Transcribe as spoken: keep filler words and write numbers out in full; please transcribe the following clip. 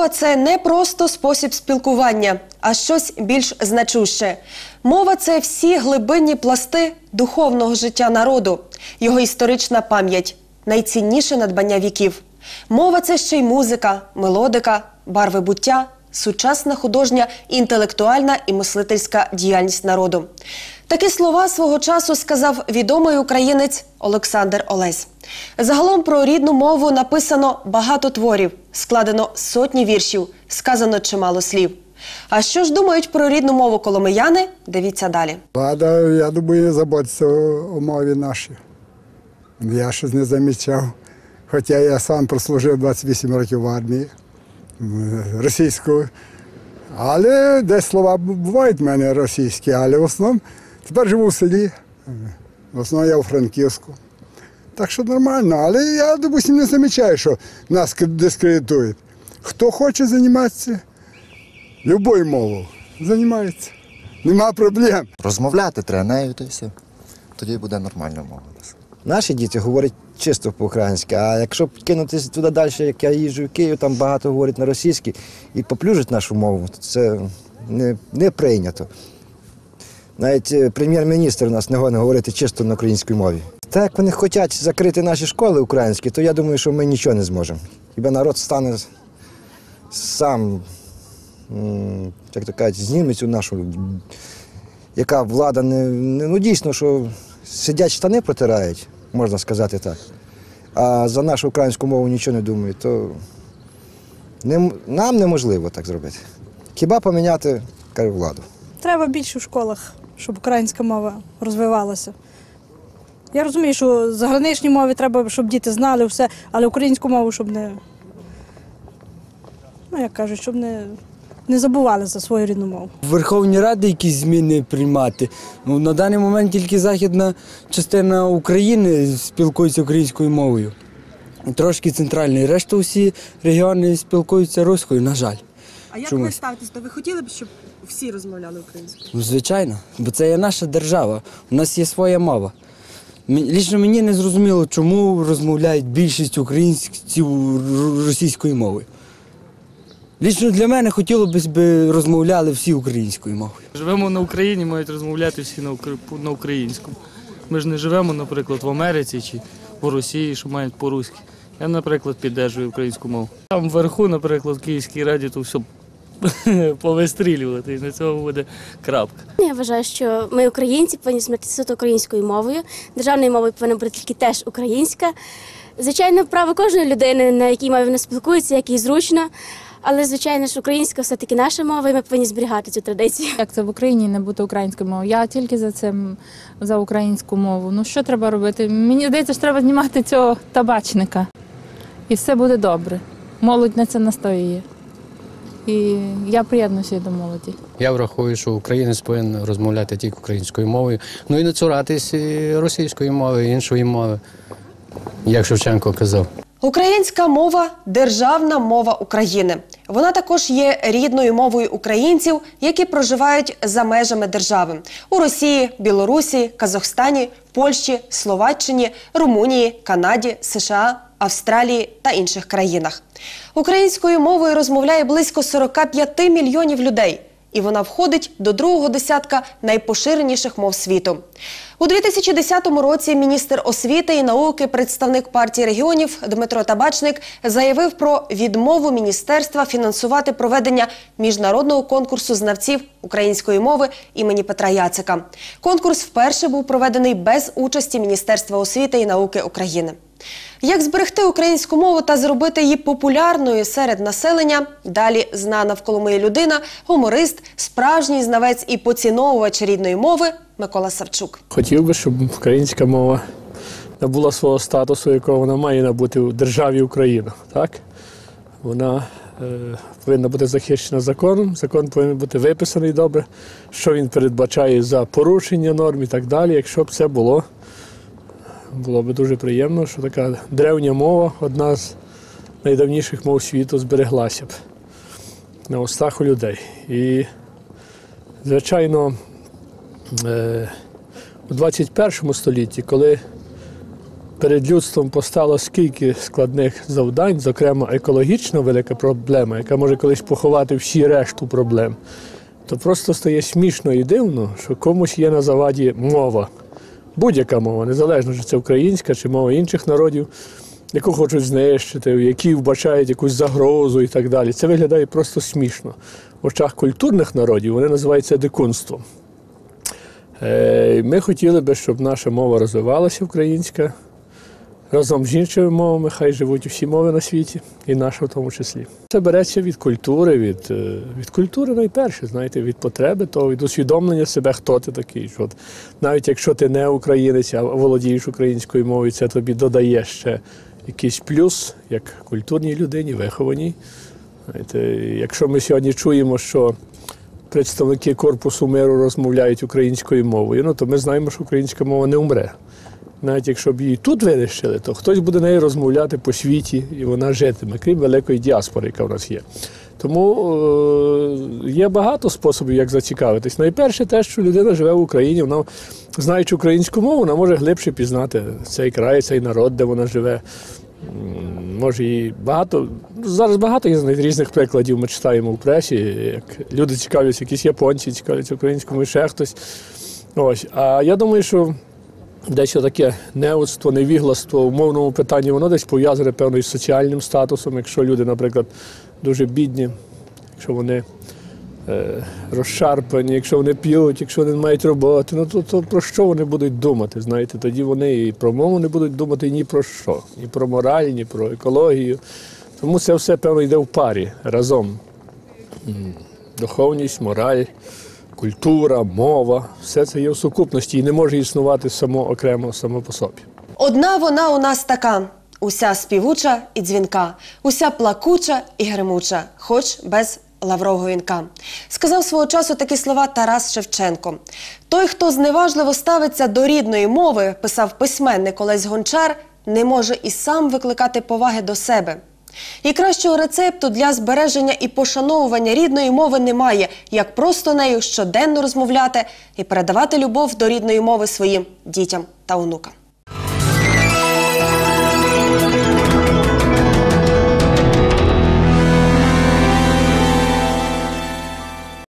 Мова – це не просто спосіб спілкування, а щось більш значуще. Мова – це всі глибинні пласти духовного життя народу, його історична пам'ять, найцінніше надбання віків. Мова – це ще й музика, мелодика, барви буття, сучасна художня, інтелектуальна і мислительська діяльність народу. Такі слова свого часу сказав відомий українець Олександр Олесь. Загалом про рідну мову написано багато творів, складено сотні віршів, сказано чимало слів. А що ж думають про рідну мову коломияни? Дивіться далі. Влада, я думаю, не заботиться о мові нашій. Я щось не замічав. Хоча я сам прослужив двадцять вісім років в армії російською. Але десь слова бувають в мене російські, але в основному тепер живу в селі. В основному я у Франківську. Так що нормально, але я, допустим, не замічаю, що нас дискредитують. Хто хоче займатися любою мовою, займається. Нема проблем. Розмовляти треба нею, то і все. Тоді буде нормальна мова. Наші діти говорять чисто по-українськи, а якщо кинутися туди далі, як я їжджу в Київ, там багато говорять на російській і поплюжать нашу мову, то це не, не прийнято. Навіть прем'єр-міністр у нас не гone говорити чисто на українській мові. Так як вони хочуть закрити наші школи українські, то я думаю, що ми нічого не зможемо. Хіба народ стане сам, як то кажуть, зніме цю нашу, яка влада не, не ну дійсно, що сидять штани протирають, можна сказати так, а за нашу українську мову нічого не думають, то не, нам неможливо так зробити. Хіба поміняти, кажу, владу. Треба більше в школах, щоб українська мова розвивалася. Я розумію, що заграничні мови треба, щоб діти знали все, але українську мову, щоб не, ну як кажуть, щоб не, не забували за свою рідну мову. В Верховній Раді якісь зміни приймати. Ну, на даний момент тільки західна частина України спілкується українською мовою. Трошки центральна. Решта всі регіони спілкуються руською, на жаль. А як Чомусь. ви ставитесь? То ви хотіли б, щоб всі розмовляли українською? Ну, звичайно, бо це є наша держава, у нас є своя мова. Лічно мені не зрозуміло, чому розмовляють більшість українців російською мовою. Лічно для мене хотілося б, розмовляли всі українською мовою. Живемо на Україні, мають розмовляти всі на українському. Ми ж не живемо, наприклад, в Америці чи в Росії, що мають по-руськи. Я, наприклад, підтримую українську мову. Там вверху, наприклад, в Київській Раді, то все повистрілювати, і на цьому буде крапка. Я вважаю, що ми, українці, повинні смертися українською мовою. Державною мовою повинна бути тільки теж українська. Звичайно, право кожної людини, на якій мові вона спілкується, як їй зручно. Але, звичайно ж, українська все-таки наша мова, і ми повинні зберігати цю традицію. Як це в Україні не бути українською мовою? Я тільки за це, за українську мову. Ну, що треба робити? Мені здається, що треба знімати цього табачника. І все буде добре. Молодь на це настоює. І я приєднуюся до молоді. Я враховую, що українець повинен розмовляти тільки українською мовою, ну і не цуратись російської мови, іншої мови, як Шевченко казав. Українська мова – державна мова України. Вона також є рідною мовою українців, які проживають за межами держави. У Росії, Білорусі, Казахстані, Польщі, Словаччині, Румунії, Канаді, США, Австралії та інших країнах. Українською мовою розмовляє близько сорока п'яти мільйонів людей. І вона входить до другого десятка найпоширеніших мов світу. У дві тисячі десятому році міністр освіти і науки, представник партії регіонів Дмитро Табачник заявив про відмову міністерства фінансувати проведення міжнародного конкурсу знавців української мови імені Петра Яцика. Конкурс вперше був проведений без участі Міністерства освіти і науки України. Як зберегти українську мову та зробити її популярною серед населення? Далі знана в Коломиї людина, гуморист, справжній знавець і поціновувач рідної мови Микола Савчук. Хотів би, щоб українська мова набула свого статусу, якого вона має набути в державі Україна. Так? Вона е, повинна бути захищена законом, закон повинен бути виписаний добре, що він передбачає за порушення норм і так далі. Якщо б це було, було б дуже приємно, що така древня мова, одна з найдавніших мов світу, збереглася б на устах у людей. І, звичайно, у двадцять першому столітті, коли перед людством постало скільки складних завдань, зокрема екологічно велика проблема, яка може колись поховати всі решту проблем, то просто стає смішно і дивно, що комусь є на заваді мова. Будь-яка мова, незалежно, чи це українська, чи мова інших народів, яку хочуть знищити, які вбачають якусь загрозу і так далі. Це виглядає просто смішно. В очах культурних народів вони називаються дикунством. Ми хотіли би, щоб наша мова розвивалася, українська, разом з іншими мовами, хай живуть всі мови на світі, і наша в тому числі. Це береться від культури, від, від культури найперше, знаєте, від потреби, того, від усвідомлення себе, хто ти такий. Що от, навіть якщо ти не українець, а володієш українською мовою, це тобі додає ще якийсь плюс, як культурній людині, вихованій. Знаєте, якщо ми сьогодні чуємо, що представники Корпусу миру розмовляють українською мовою, ну, то ми знаємо, що українська мова не умре. Навіть якщо б її тут винищили, то хтось буде нею розмовляти по світі, і вона житиме, крім великої діаспори, яка в нас є. Тому е- є багато способів, як зацікавитись. Найперше те, що людина живе в Україні, вона, знаючи українську мову, вона може глибше пізнати цей край, цей народ, де вона живе. Може, і багато, зараз багато є різних прикладів, ми читаємо в пресі, як люди цікавляться, якісь японці цікавляться українською, ще хтось. Ось. А я думаю, що десь таке неоцтво, невігластво в мовному питанні, воно десь пов'язане, певно, із соціальним статусом. Якщо люди, наприклад, дуже бідні, якщо вони е, розшарпані, якщо вони п'ють, якщо вони не мають роботи, ну то, то про що вони будуть думати, знаєте? Тоді вони і про мову не будуть думати ні про що, ні про мораль, ні про екологію. Тому це все, певно, йде в парі, разом. Духовність, мораль, культура, мова – все це є в сукупності і не може існувати само окремо, само по собі. Одна вона у нас така, уся співуча і дзвінка, уся плакуча і гримуча, хоч без лаврового вінка. Сказав свого часу такі слова Тарас Шевченко. Той, хто зневажливо ставиться до рідної мови, писав письменник Олесь Гончар, не може і сам викликати поваги до себе. І кращого рецепту для збереження і пошановування рідної мови немає, як просто нею щоденно розмовляти і передавати любов до рідної мови своїм дітям та онукам.